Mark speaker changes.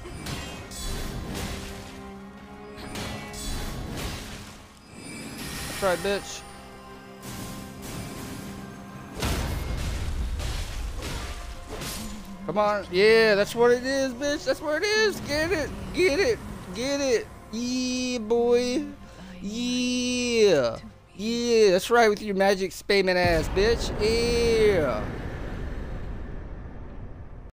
Speaker 1: That's right, bitch. Come on. Yeah, that's what it is, bitch. That's what it is. Get it. Get it. Get it. Yeah, boy. Yeah. Yeah, that's right with your magic spayman ass, bitch. Yeah.